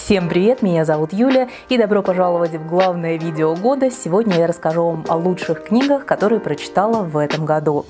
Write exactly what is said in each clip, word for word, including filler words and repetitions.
Всем привет, меня зовут Юля и добро пожаловать в главное видео года. Сегодня я расскажу вам о лучших книгах, которые прочитала в этом году.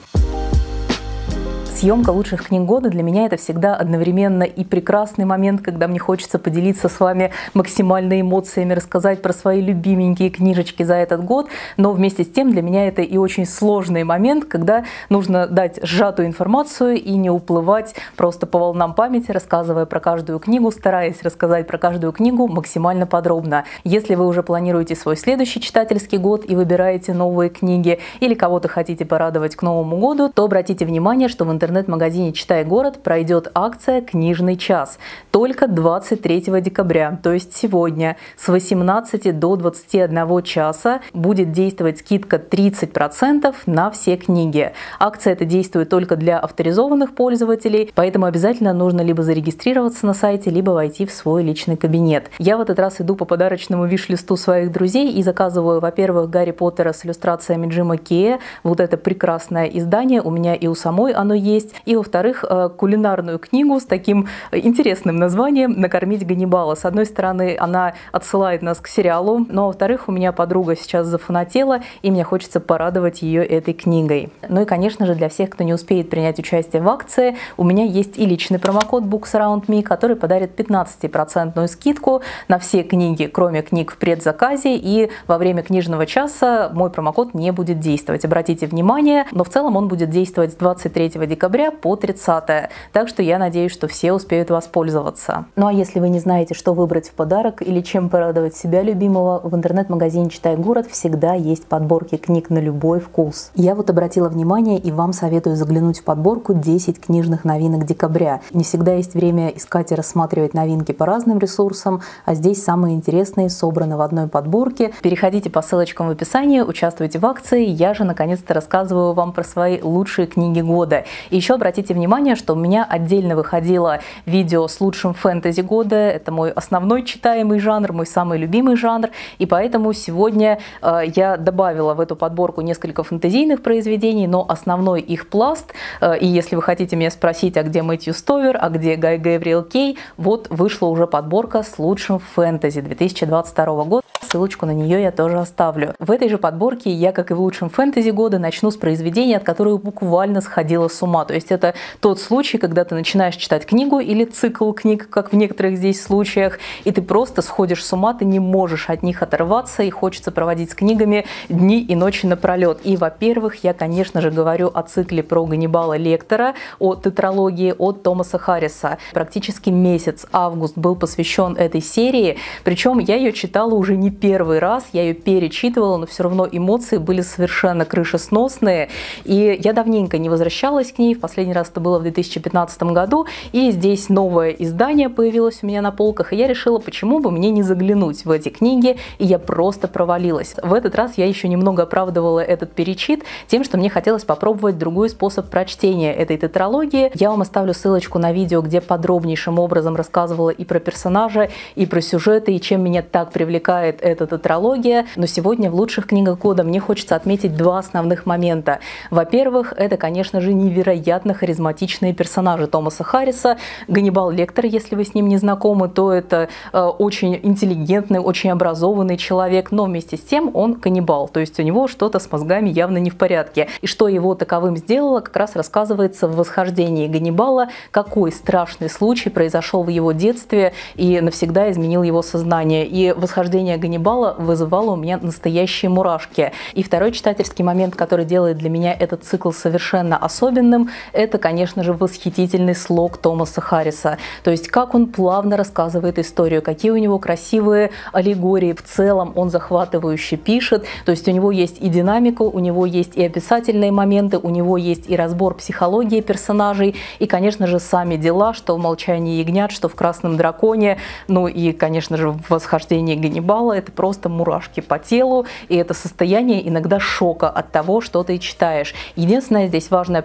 Съемка лучших книг года для меня это всегда одновременно и прекрасный момент, когда мне хочется поделиться с вами максимально эмоциями, рассказать про свои любименькие книжечки за этот год, но вместе с тем для меня это и очень сложный момент, когда нужно дать сжатую информацию и не уплывать просто по волнам памяти, рассказывая про каждую книгу, стараясь рассказать про каждую книгу максимально подробно. Если вы уже планируете свой следующий читательский год и выбираете новые книги или кого-то хотите порадовать к Новому году, то обратите внимание, что в интернете В интернет-магазине «Читай город» пройдет акция «Книжный час» только двадцать третьего декабря, то есть сегодня с восемнадцати до двадцати одного часа будет действовать скидка тридцать процентов на все книги. Акция эта действует только для авторизованных пользователей, поэтому обязательно нужно либо зарегистрироваться на сайте, либо войти в свой личный кабинет. Я в этот раз иду по подарочному виш-листу своих друзей и заказываю, во-первых, «Гарри Поттера» с иллюстрациями Джима Кея. Вот это прекрасное издание, у меня и у самой оно есть. И, во-вторых, кулинарную книгу с таким интересным названием «Накормить Ганнибала». С одной стороны, она отсылает нас к сериалу, но, во-вторых, у меня подруга сейчас зафанатела, и мне хочется порадовать ее этой книгой. Ну и, конечно же, для всех, кто не успеет принять участие в акции, у меня есть и личный промокод Books Around Me, который подарит пятнадцатипроцентную скидку на все книги, кроме книг в предзаказе, и во время книжного часа мой промокод не будет действовать. Обратите внимание, но в целом он будет действовать с двадцать третьего декабря по тридцатое, так что я надеюсь, что все успеют воспользоваться. Ну а если вы не знаете, что выбрать в подарок или чем порадовать себя любимого, в интернет-магазине «Читай город» всегда есть подборки книг на любой вкус. Я вот обратила внимание и вам советую заглянуть в подборку десять книжных новинок декабря. Не всегда есть время искать и рассматривать новинки по разным ресурсам, а здесь самые интересные собраны в одной подборке. Переходите по ссылочкам в описании, участвуйте в акции, я же наконец-то рассказываю вам про свои лучшие книги года. И еще обратите внимание, что у меня отдельно выходило видео с лучшим фэнтези года. Это мой основной читаемый жанр, мой самый любимый жанр. И поэтому сегодня э, я добавила в эту подборку несколько фэнтезийных произведений, но основной их пласт, э, и если вы хотите меня спросить, а где Мэтью Стовер, а где Гай Гэвриэл Кей, вот вышла уже подборка с лучшим фэнтези две тысячи двадцать второго года. Ссылочку на нее я тоже оставлю. В этой же подборке я, как и в лучшем фэнтези года, начну с произведения, от которых буквально сходила с ума. То есть это тот случай, когда ты начинаешь читать книгу или цикл книг, как в некоторых здесь случаях, и ты просто сходишь с ума, ты не можешь от них оторваться, и хочется проводить с книгами дни и ночи напролет. И, во-первых, я, конечно же, говорю о цикле про Ганнибала Лектора, о тетралогии от Томаса Харриса. Практически месяц, август, был посвящен этой серии, причем я ее читала уже не первый раз, я ее перечитывала, но все равно эмоции были совершенно крышесносные, и я давненько не возвращалась к ней. В последний раз это было в две тысячи пятнадцатом году, и здесь новое издание появилось у меня на полках, и я решила, почему бы мне не заглянуть в эти книги, и я просто провалилась. В этот раз я еще немного оправдывала этот перечит тем, что мне хотелось попробовать другой способ прочтения этой тетралогии. Я вам оставлю ссылочку на видео, где подробнейшим образом рассказывала и про персонажа, и про сюжеты, и чем меня так привлекает эта тетралогия. Но сегодня в лучших книгах года мне хочется отметить два основных момента. Во-первых, это, конечно же, невероятно харизматичные персонажи Томаса Харриса. Ганнибал Лектор, если вы с ним не знакомы, то это э, очень интеллигентный, очень образованный человек, но вместе с тем он каннибал, то есть у него что-то с мозгами явно не в порядке. И что его таковым сделало, как раз рассказывается в «Восхождении Ганнибала», какой страшный случай произошел в его детстве и навсегда изменил его сознание. И «Восхождение Ганнибала» вызывало у меня настоящие мурашки. И второй читательский момент, который делает для меня этот цикл совершенно особенным, это, конечно же, восхитительный слог Томаса Харриса. То есть как он плавно рассказывает историю, какие у него красивые аллегории, в целом он захватывающе пишет. То есть у него есть и динамика, у него есть и описательные моменты, у него есть и разбор психологии персонажей, и, конечно же, сами дела, что в «Молчании ягнят», что в «Красном драконе», ну и, конечно же, в «Восхождении Ганнибала» это просто мурашки по телу, и это состояние иногда шока от того, что ты читаешь. Единственное здесь важное предупреждение,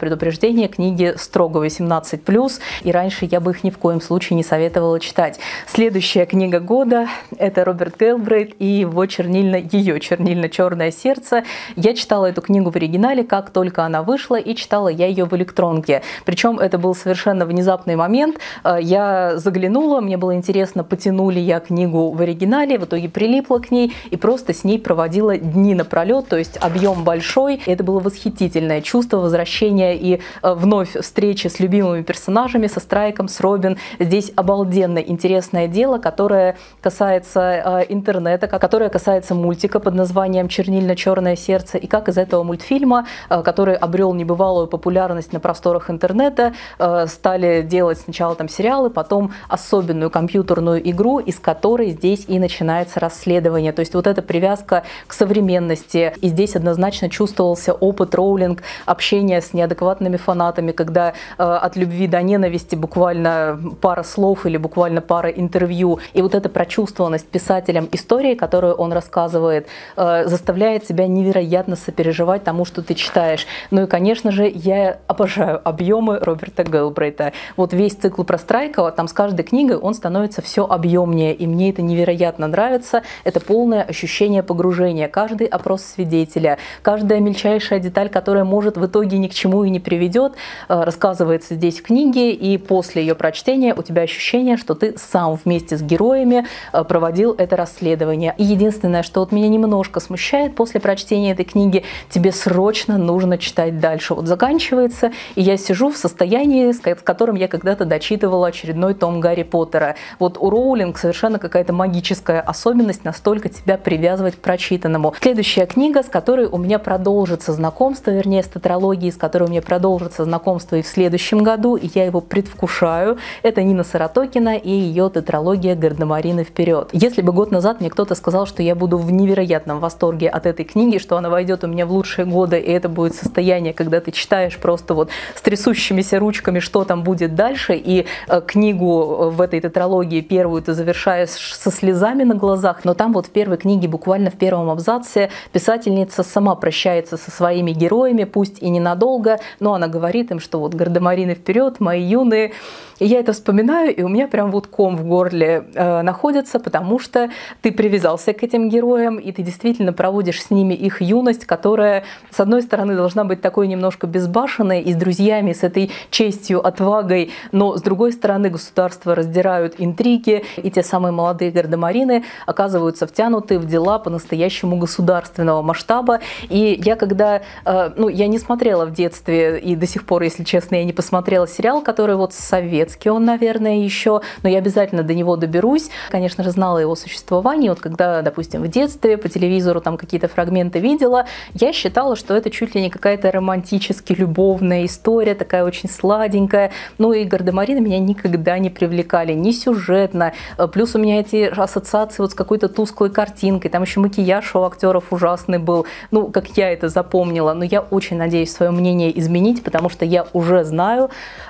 чтения. Книги строго восемнадцать плюс, и раньше я бы их ни в коем случае не советовала читать. Следующая книга года – это Роберт Гелбрейт и его чернильно, ее чернильно-черное сердце. Я читала эту книгу в оригинале, как только она вышла, и читала я ее в электронке. Причем это был совершенно внезапный момент. Я заглянула, мне было интересно, потянули я книгу в оригинале, в итоге прилипла к ней и просто с ней проводила дни напролет, то есть объем большой. И это было восхитительное чувство возвращения и вновь встречи с любимыми персонажами, со Страйком, с Робин. Здесь обалденно интересное дело, которое касается интернета, которое касается мультика под названием «Чернильно-черное сердце», и как из этого мультфильма, который обрел небывалую популярность на просторах интернета, стали делать сначала там сериалы, потом особенную компьютерную игру, из которой здесь и начинается расследование. То есть вот эта привязка к современности. И здесь однозначно чувствовался опыт Роулинг, общение с неадекватными фанатами, когда э, от любви до ненависти буквально пара слов или буквально пара интервью. И вот эта прочувствованность писателем истории, которую он рассказывает, э, заставляет тебя невероятно сопереживать тому, что ты читаешь. Ну и, конечно же, я обожаю объемы Роберта Гелбрейта. Вот весь цикл про Страйка, там с каждой книгой он становится все объемнее, и мне это невероятно нравится. Это полное ощущение погружения. Каждый опрос свидетеля, каждая мельчайшая деталь, которая может в итоге ни к чему и не приведет, рассказывается здесь в книге, и после ее прочтения у тебя ощущение, что ты сам вместе с героями проводил это расследование. И единственное, что вот меня немножко смущает после прочтения этой книги, тебе срочно нужно читать дальше. Вот заканчивается, и я сижу в состоянии, с которым я когда-то дочитывала очередной том Гарри Поттера. Вот у Роулинг совершенно какая-то магическая особенность настолько тебя привязывать к прочитанному. Следующая книга, с которой у меня продолжится знакомство, вернее, с тетралогией, с которой у меня продолжится знакомство и в следующем году, и я его предвкушаю, это Нина Соротокина и ее тетралогия «Гардемарины вперед». Если бы год назад мне кто-то сказал, что я буду в невероятном восторге от этой книги, что она войдет у меня в лучшие годы, и это будет состояние, когда ты читаешь просто вот с трясущимися ручками, что там будет дальше, и э, книгу в этой тетралогии первую ты завершаешь со слезами на глазах, но там вот в первой книге, буквально в первом абзаце, писательница сама прощается со своими героями, пусть и ненадолго, но она говорит им, что вот «Гардемарины вперед, мои юные». И я это вспоминаю, и у меня прям вот ком в горле э, находится, потому что ты привязался к этим героям, и ты действительно проводишь с ними их юность, которая, с одной стороны, должна быть такой немножко безбашенной, и с друзьями, с этой честью, отвагой, но с другой стороны, государства раздирают интриги, и те самые молодые гардемарины оказываются втянуты в дела по-настоящему государственного масштаба. И я когда, э, ну, я не смотрела в детстве, и до сих пор, если честно, я не посмотрела сериал, который вот советский, он, наверное, еще, но я обязательно до него доберусь. Конечно же, знала его существование. Вот когда, допустим, в детстве по телевизору там какие-то фрагменты видела, я считала, что это чуть ли не какая-то романтически любовная история, такая очень сладенькая. Ну и гардемарины меня никогда не привлекали, ни сюжетно. Плюс у меня эти ассоциации вот с какой-то тусклой картинкой. Там еще макияж у актеров ужасный был. Ну, как я это запомнила. Но я очень надеюсь свое мнение изменить, потому что я уже знаю,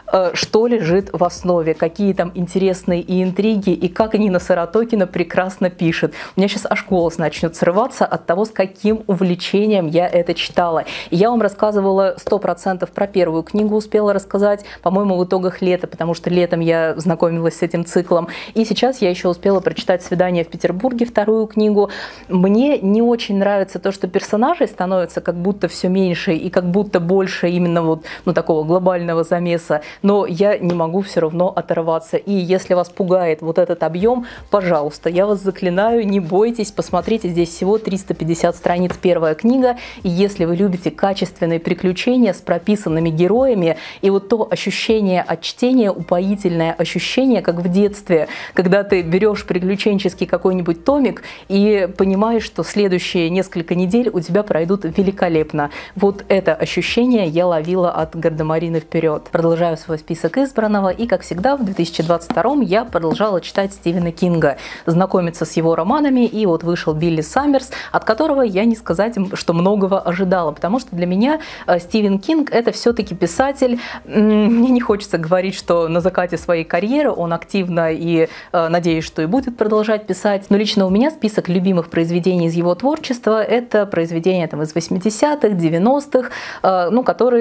что лежит в основе, какие там интересные и интриги, и как Нина Соротокина прекрасно пишет. У меня сейчас аж голос начнет срываться от того, с каким увлечением я это читала. И я вам рассказывала сто процентов про первую книгу, успела рассказать, по-моему, в итогах лета, потому что летом я знакомилась с этим циклом. И сейчас я еще успела прочитать «Свидание в Петербурге», вторую книгу. Мне не очень нравится то, что персонажей становится как будто все меньше и как будто больше именно вот, ну, такого глобального замеса. Но я не могу все равно оторваться. И если вас пугает вот этот объем, пожалуйста, я вас заклинаю, не бойтесь, посмотрите, здесь всего триста пятьдесят страниц первая книга. И если вы любите качественные приключения с прописанными героями, и вот то ощущение от чтения, упоительное ощущение, как в детстве, когда ты берешь приключенческий какой-нибудь томик и понимаешь, что следующие несколько недель у тебя пройдут великолепно. Вот это ощущение я ловила от «Гардемарины вперед». Продолжаю свой список избранного, и, как всегда, в две тысячи двадцать втором я продолжала читать Стивена Кинга, знакомиться с его романами, и вот вышел «Билли Саммерс», от которого я не сказать, что многого ожидала, потому что для меня Стивен Кинг — это все-таки писатель, мне не хочется говорить, что на закате своей карьеры он активно и, надеюсь, что и будет продолжать писать, но лично у меня список любимых произведений из его творчества — это произведения там, из восьмидесятых, девяностых, ну, которые написаны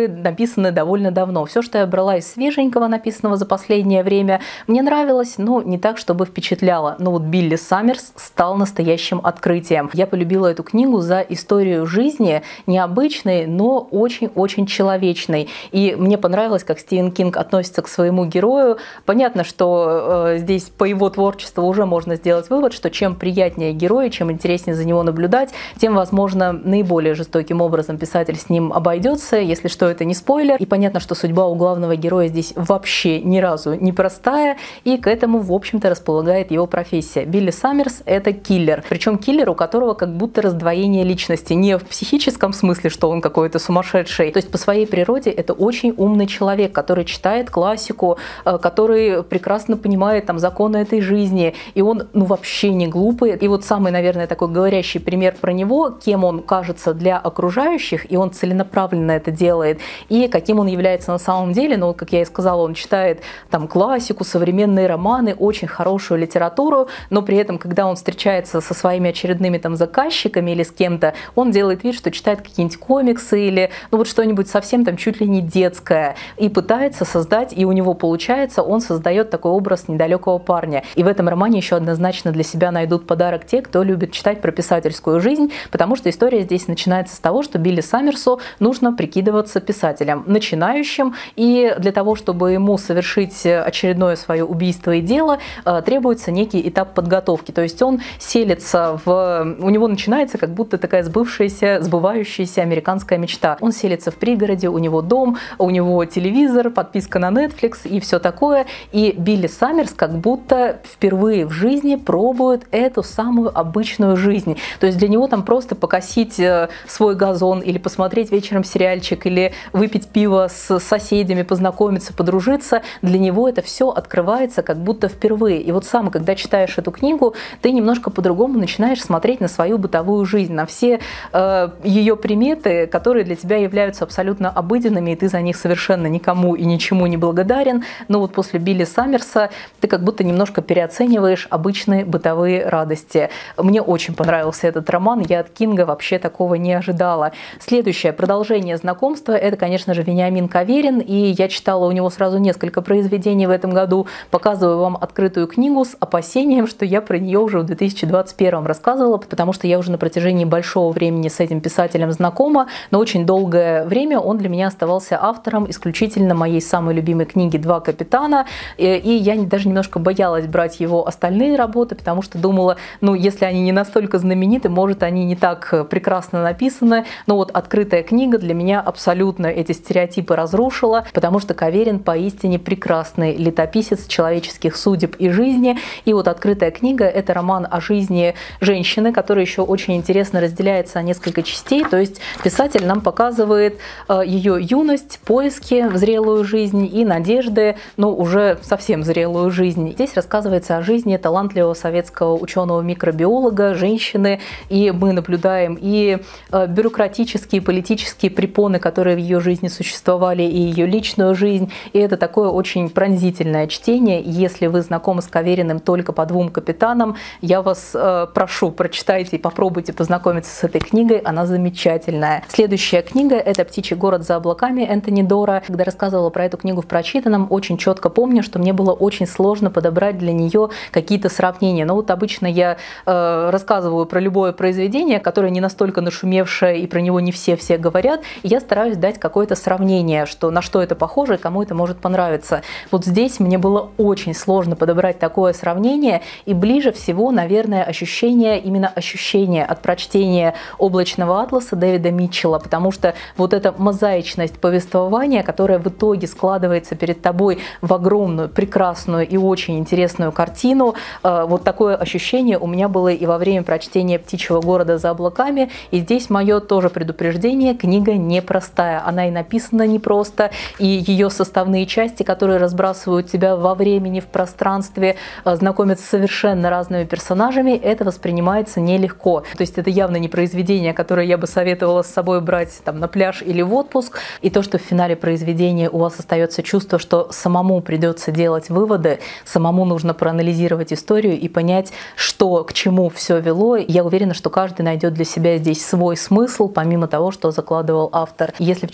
написаны довольно давно. Все, что я брала из свеженького, написанного за последнее время, мне нравилось, но не так, чтобы впечатляло. Но вот Билли Саммерс стал настоящим открытием. Я полюбила эту книгу за историю жизни, необычной, но очень-очень человечной. И мне понравилось, как Стивен Кинг относится к своему герою. Понятно, что э, здесь по его творчеству уже можно сделать вывод, что чем приятнее герой, чем интереснее за него наблюдать, тем, возможно, наиболее жестоким образом писатель с ним обойдется. Если что, это не спойлер. И понятно, что судьба у главного героя здесь вообще ни разу не простая, и к этому, в общем-то, располагает его профессия. Билли Саммерс — это киллер. Причем киллер, у которого как будто раздвоение личности. Не в психическом смысле, что он какой-то сумасшедший. То есть по своей природе это очень умный человек, который читает классику, который прекрасно понимает там законы этой жизни. И он, ну, вообще не глупый. И вот самый, наверное, такой говорящий пример про него, кем он кажется для окружающих, и он целенаправленно это делает, и каким он является на самом деле. Ну, как я и сказала, он читает там классику, современные романы, очень хорошую литературу, но при этом, когда он встречается со своими очередными там заказчиками или с кем-то, он делает вид, что читает какие-нибудь комиксы или ну вот что-нибудь совсем там чуть ли не детское, и пытается создать, и у него получается, он создает такой образ недалекого парня. И в этом романе еще однозначно для себя найдут подарок те, кто любит читать про писательскую жизнь, потому что история здесь начинается с того, что Билли Саммерсу нужно прикидываться писателем, начинающим, и для того, чтобы ему совершить очередное свое убийство и дело, требуется некий этап подготовки. То есть он селится в... У него начинается как будто такая сбывшаяся, сбывающаяся американская мечта. Он селится в пригороде, у него дом, у него телевизор, подписка на Netflix и все такое. И Билли Саммерс как будто впервые в жизни пробует эту самую обычную жизнь. То есть для него там просто покосить свой газон или посмотреть вечером сериальчик или выпить пиво с соседями, познакомиться, подружиться, для него это все открывается как будто впервые. И вот сам, когда читаешь эту книгу, ты немножко по-другому начинаешь смотреть на свою бытовую жизнь, на все э, ее приметы, которые для тебя являются абсолютно обыденными, и ты за них совершенно никому и ничему не благодарен. Но вот после Билли Саммерса ты как будто немножко переоцениваешь обычные бытовые радости. Мне очень понравился этот роман, я от Кинга вообще такого не ожидала. Следующее продолжение знакомства — это, конечно же, Вениамин Каверин, и я читала у него сразу несколько произведений в этом году. Показываю вам открытую книгу с опасением, что я про нее уже в две тысячи двадцать первом рассказывала, потому что я уже на протяжении большого времени с этим писателем знакома, но очень долгое время он для меня оставался автором исключительно моей самой любимой книги «Два капитана», и я даже немножко боялась брать его остальные работы, потому что думала, ну, если они не настолько знамениты, может, они не так прекрасно написаны, но вот открытая книга для меня абсолютно эти стереотипы разрушила, потому что Каверин поистине прекрасный летописец человеческих судеб и жизни. И вот открытая книга — это роман о жизни женщины, который еще очень интересно разделяется на несколько частей. То есть писатель нам показывает ее юность, поиски в зрелую жизнь и надежды, ну, уже совсем зрелую жизнь. Здесь рассказывается о жизни талантливого советского ученого-микробиолога, женщины, и мы наблюдаем и бюрократические, политические препоны, которые в ее жизни существовали, и ее личную жизнь. И это такое очень пронзительное чтение. Если вы знакомы с Кавериным только по «Двум капитанам», я вас э, прошу, прочитайте и попробуйте познакомиться с этой книгой. Она замечательная. Следующая книга — это «Птичий город за облаками» Энтони Дора. Когда рассказывала про эту книгу в прочитанном, очень четко помню, что мне было очень сложно подобрать для нее какие-то сравнения. Но вот обычно я э, рассказываю про любое произведение, которое не настолько нашумевшее, и про него не все-все говорят, и я стараюсь дать какое-то сравнение, что, на что это похоже и кому это может понравиться. Вот здесь мне было очень сложно подобрать такое сравнение, и ближе всего, наверное, ощущение, именно ощущение от прочтения «Облачного атласа» Дэвида Митчелла, потому что вот эта мозаичность повествования, которая в итоге складывается перед тобой в огромную, прекрасную и очень интересную картину, вот такое ощущение у меня было и во время прочтения «Птичьего города за облаками», и здесь мое тоже предупреждение: книга непростая, она и написана непросто, и ее составные части, которые разбрасывают тебя во времени, в пространстве, знакомят с совершенно разными персонажами, это воспринимается нелегко. То есть это явно не произведение, которое я бы советовала с собой брать там на пляж или в отпуск, и то, что в финале произведения у вас остается чувство, что самому придется делать выводы, самому нужно проанализировать историю и понять, что к чему все вело. Я уверена, что каждый найдет для себя здесь свой смысл, помимо того, что закладывал автор. Если в читательском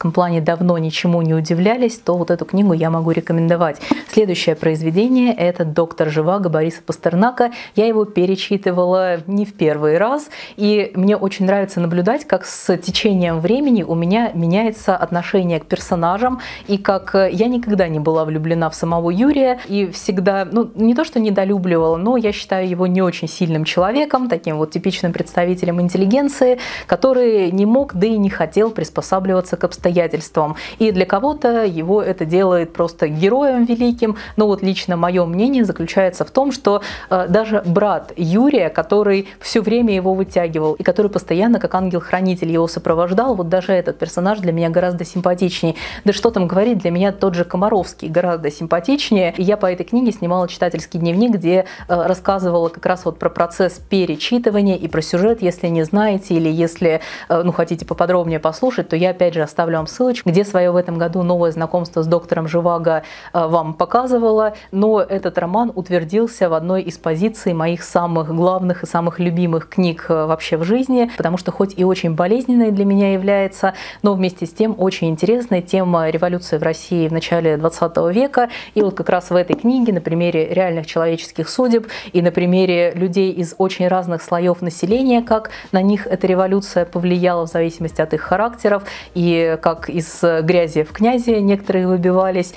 эстетическом плане давно ничему не удивлялись, то вот эту книгу я могу рекомендовать. Следующее произведение – это «Доктор Живаго» Бориса Пастернака. Я его перечитывала не в первый раз, и мне очень нравится наблюдать, как с течением времени у меня меняется отношение к персонажам, и как я никогда не была влюблена в самого Юрия, и всегда, ну, не то что недолюбливала, но я считаю его не очень сильным человеком, таким вот типичным представителем интеллигенции, который не мог, да и не хотел приспосабливаться к обстоятельствам. И для кого-то его это делает просто героем великим, но вот лично мое мнение заключается в том, что э, даже брат Юрия, который все время его вытягивал и который постоянно как ангел-хранитель его сопровождал, вот даже этот персонаж для меня гораздо симпатичнее. Да что там говорить, для меня тот же Комаровский гораздо симпатичнее. И я по этой книге снимала читательский дневник, где э, рассказывала как раз вот про процесс перечитывания и про сюжет. Если не знаете или если э, ну, хотите поподробнее послушать, то я опять же оставлю вам ссылочку, где свое в этом году новое знакомство с доктором Живаго э, вам показывала. Но этот роман утвердился в одной из позиций моих самых главных и самых любимых книг э, вообще в жизни, потому что хоть и очень болезненной для меня является, но вместе с тем очень интересная тема революции в России в начале двадцатого века. И вот как раз в этой книге на примере реальных человеческих судеб и на примере людей из очень разных слоев населения, как на них эта революция повлияла в зависимости от их характеров и как из грязи в князи некоторые выбивались.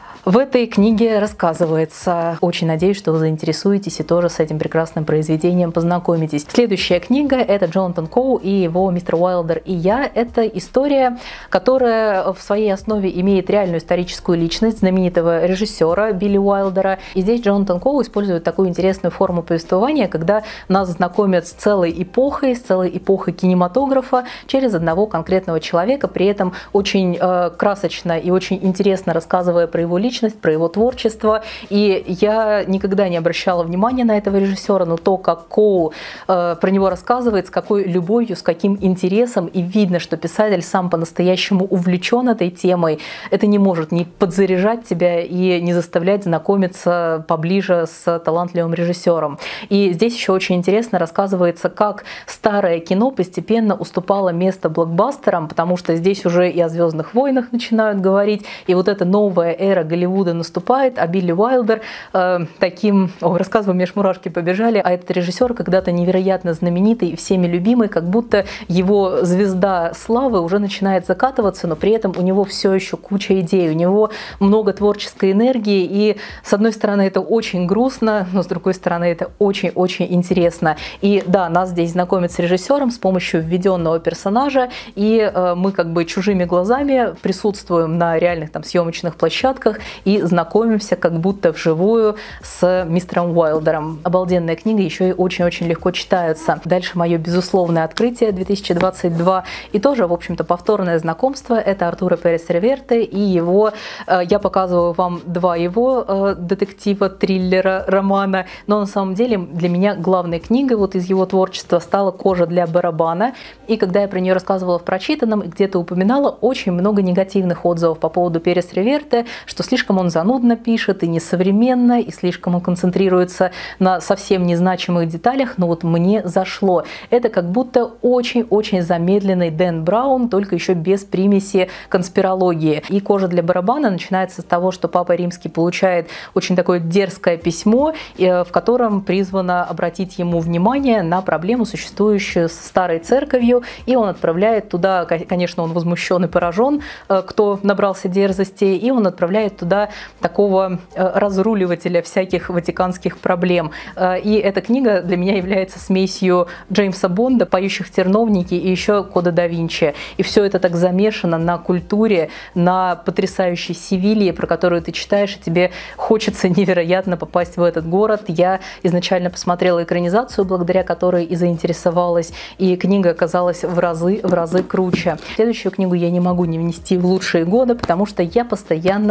В этой книге рассказывается. Очень надеюсь, что вы заинтересуетесь и тоже с этим прекрасным произведением познакомитесь. Следующая книга – это Джонатан Коу и его «Мистер Уайлдер и я». Это история, которая в своей основе имеет реальную историческую личность знаменитого режиссера Билли Уайлдера. И здесь Джонатан Коу использует такую интересную форму повествования, когда нас знакомят с целой эпохой, с целой эпохой кинематографа через одного конкретного человека, при этом очень э, красочно и очень интересно рассказывая про его личность, про его творчество. И я никогда не обращала внимания на этого режиссера, но то, как Коу э, про него рассказывает, с какой любовью, с каким интересом, и видно, что писатель сам по-настоящему увлечен этой темой, это не может не подзаряжать тебя и не заставлять знакомиться поближе с талантливым режиссером. И здесь еще очень интересно рассказывается, как старое кино постепенно уступало место блокбастерам, потому что здесь уже и о «Звездных войнах» начинают говорить, и вот эта новая эра Голливуда наступает, а Билли Уайлдер э, таким, о, рассказываю, мне аж мурашки побежали, а этот режиссер когда-то невероятно знаменитый и всеми любимый, как будто его звезда славы уже начинает закатываться, но при этом у него все еще куча идей, у него много творческой энергии, и с одной стороны это очень грустно, но с другой стороны это очень-очень интересно. И да, нас здесь знакомят с режиссером с помощью введенного персонажа, и э, мы как бы чужими глазами присутствуем на реальных там съемочных площадках и знакомимся как будто вживую с мистером Уайлдером. Обалденная книга, еще и очень-очень легко читается. Дальше мое безусловное открытие две тысячи двадцать два. И тоже, в общем-то, повторное знакомство. Это Артуро Перес Реверте и его... Я показываю вам два его детектива, триллера, романа. Но на самом деле для меня главной книгой вот из его творчества стала «Кожа для барабана». И когда я про нее рассказывала в прочитанном и где-то упоминала, очень много негативных отзывов по поводу Перес Реверте, что слишком он занудно пишет и несовременно, и слишком он концентрируется на совсем незначимых деталях, но вот мне зашло. Это как будто очень-очень замедленный Дэн Браун, только еще без примеси конспирологии. И «Кожа для барабана» начинается с того, что Папа Римский получает очень такое дерзкое письмо, в котором призвано обратить ему внимание на проблему, существующую с старой церковью, и он отправляет туда, конечно, он возмущен и поражен, кто набрался дерзости, и он отправляет туда такого разруливателя всяких ватиканских проблем. И эта книга для меня является смесью Джеймса Бонда, «Поющих в терновнике» и еще «Кода да Винчи». И все это так замешано на культуре, на потрясающей Севилье, про которую ты читаешь, и тебе хочется невероятно попасть в этот город. Я изначально посмотрела экранизацию, благодаря которой и заинтересовалась, и книга оказалась в разы, в разы круче. Следующую книгу я не могу не внести в лучшие годы, потому что я постоянно к ней в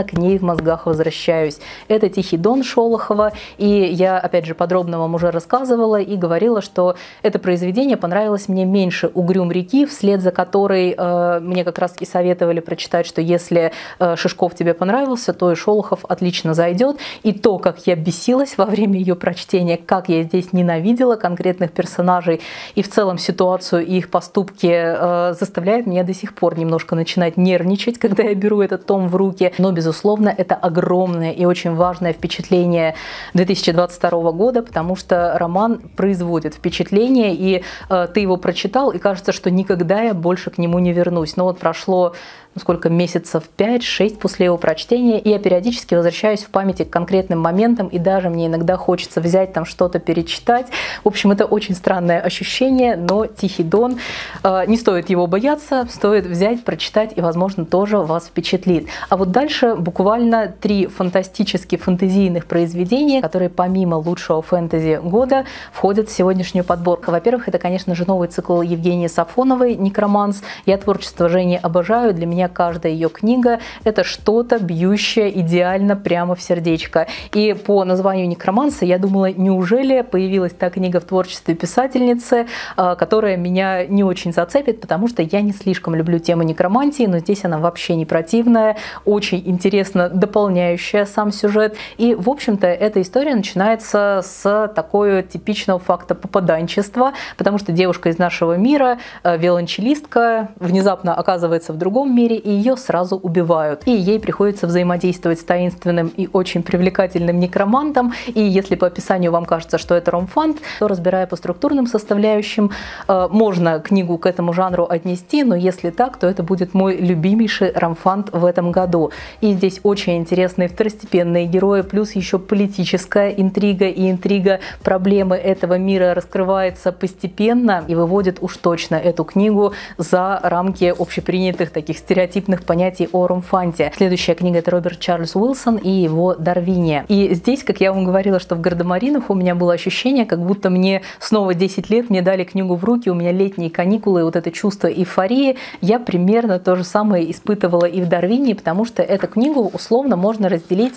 мозгах возвращаюсь. Это «Тихий дон» Шолохова, и я, опять же, подробно вам уже рассказывала и говорила, что это произведение понравилось мне меньше «Угрюм реки», вслед за которой э, мне как раз и советовали прочитать, что если э, Шишков тебе понравился, то и Шолохов отлично зайдет. И то, как я бесилась во время ее прочтения, как я здесь ненавидела конкретных персонажей и в целом ситуацию и их поступки э, заставляет меня до сих пор немножко начинать нервничать, когда я беру этот том в руки. Но, безусловно, это огромное и очень важное впечатление две тысячи двадцать второго года, потому что роман производит впечатление, и э, ты его прочитал, и кажется, что никогда я больше к нему не вернусь. Но вот прошло сколько месяцев, пять-шесть после его прочтения, и я периодически возвращаюсь в памяти к конкретным моментам, и даже мне иногда хочется взять там что-то перечитать. В общем, это очень странное ощущение, но «Тихий дон», э, не стоит его бояться, стоит взять, прочитать, и, возможно, тоже вас впечатлит. А вот дальше буквально три фантастически фэнтезийных произведения, которые помимо лучшего фэнтези года входят в сегодняшнюю подборку. Во-первых, это, конечно же, новый цикл Евгении Сафоновой «Некроманс». Я творчество Жени обожаю, для меня каждая ее книга – это что-то бьющее идеально прямо в сердечко. И по названию «Некроманса» я думала, неужели появилась та книга в творчестве писательницы, которая меня не очень зацепит, потому что я не слишком люблю тему некромантии, но здесь она вообще не противная, очень интересно дополняющая сам сюжет. И, в общем-то, эта история начинается с такого типичного факта попаданчества, потому что девушка из нашего мира, виолончелистка, внезапно оказывается в другом мире, и ее сразу убивают. И ей приходится взаимодействовать с таинственным и очень привлекательным некромантом. И если по описанию вам кажется, что это ромфант, то, разбирая по структурным составляющим, можно книгу к этому жанру отнести, но если так, то это будет мой любимейший ромфант в этом году. И здесь очень интересные второстепенные герои, плюс еще политическая интрига и интрига проблемы этого мира раскрывается постепенно и выводит уж точно эту книгу за рамки общепринятых таких стереотипных понятий о ромфанте. Следующая книга — это Роберт Чарльз Уилсон и его «Дарвиния». И здесь, как я вам говорила, что в «Гардемаринах» у меня было ощущение, как будто мне снова десять лет, мне дали книгу в руки, у меня летние каникулы, вот это чувство эйфории. Я примерно то же самое испытывала и в «Дарвинии», потому что эту книгу условно можно разделить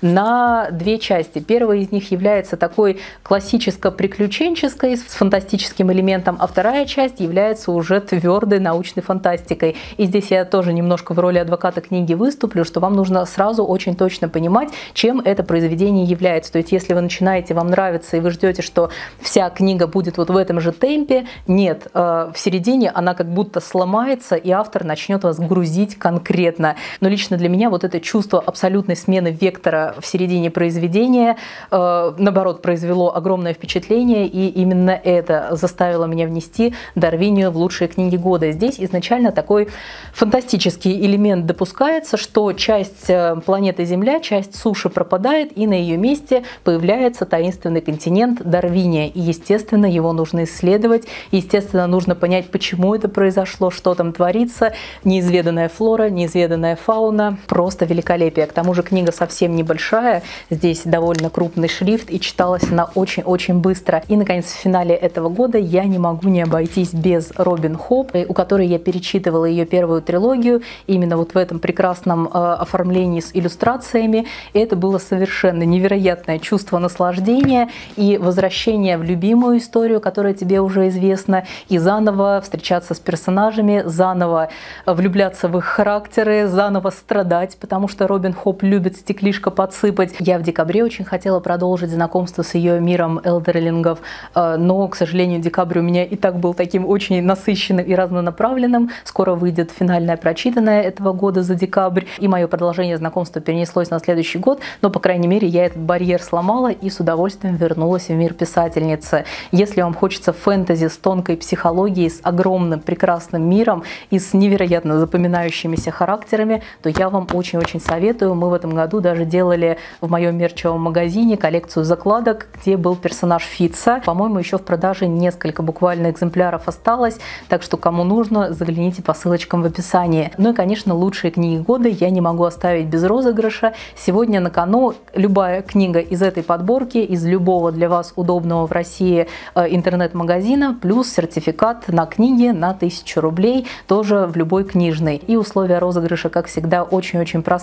на две части. Первая из них является такой классическо-приключенческой с фантастическим элементом, а вторая часть является уже твердой научной фантастикой. И здесь я тоже немножко в роли адвоката книги выступлю, что вам нужно сразу очень точно понимать, чем это произведение является. То есть если вы начинаете, вам нравится, и вы ждете, что вся книга будет вот в этом же темпе, нет, в середине она как будто сломается, и автор начнет вас грузить конкретно. Но лично для меня вот это чувство абсолютной смены вектора в середине произведения, наоборот, произвело огромное впечатление, и именно это заставило меня внести «Дарвинию» в лучшие книги года. Здесь изначально такой фантастический элемент допускается, что часть планеты Земля, часть суши пропадает, и на ее месте появляется таинственный континент Дарвиния. И, естественно, его нужно исследовать, естественно, нужно понять, почему это произошло, что там творится. Неизведанная флора, неизведанная фауна, просто великолепие. К тому же книга совсем небольшая, здесь довольно крупный шрифт, и читалась она очень-очень быстро. И, наконец, в финале этого года я не могу не обойтись без Робин Хоп, у которой я перечитывала ее первую трилогию, именно вот в этом прекрасном э, оформлении с иллюстрациями. И это было совершенно невероятное чувство наслаждения и возвращение в любимую историю, которая тебе уже известна, и заново встречаться с персонажами, заново влюбляться в их характеры, заново страдать, потому что Робин Хоп любит стеклишко подсыпать. Я в декабре очень хотела продолжить знакомство с ее миром элдерлингов, но, к сожалению, декабрь у меня и так был таким очень насыщенным и разнонаправленным. Скоро выйдет финальное прочитанное этого года за декабрь, и мое продолжение знакомства перенеслось на следующий год, но, по крайней мере, я этот барьер сломала и с удовольствием вернулась в мир писательницы. Если вам хочется фэнтези с тонкой психологией, с огромным прекрасным миром и с невероятно запоминающимися характерами, то я вам очень-очень советую. Мы в этом году даже делали в моем мерчевом магазине коллекцию закладок, где был персонаж Фитца. По-моему, еще в продаже несколько буквально экземпляров осталось, так что кому нужно, загляните по ссылочкам в описании. Ну и, конечно, лучшие книги года я не могу оставить без розыгрыша. Сегодня на кону любая книга из этой подборки, из любого для вас удобного в России интернет-магазина, плюс сертификат на книги на тысячу рублей, тоже в любой книжной. И условия розыгрыша, как всегда, очень-очень простые.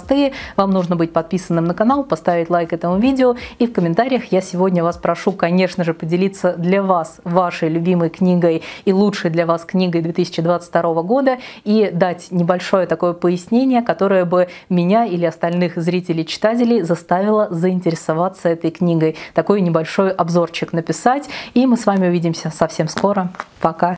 Вам нужно быть подписанным на канал, поставить лайк этому видео, и в комментариях я сегодня вас прошу, конечно же, поделиться для вас вашей любимой книгой и лучшей для вас книгой две тысячи двадцать второго года и дать небольшое такое пояснение, которое бы меня или остальных зрителей-читателей заставило заинтересоваться этой книгой. Такой небольшой обзорчик написать, и мы с вами увидимся совсем скоро. Пока!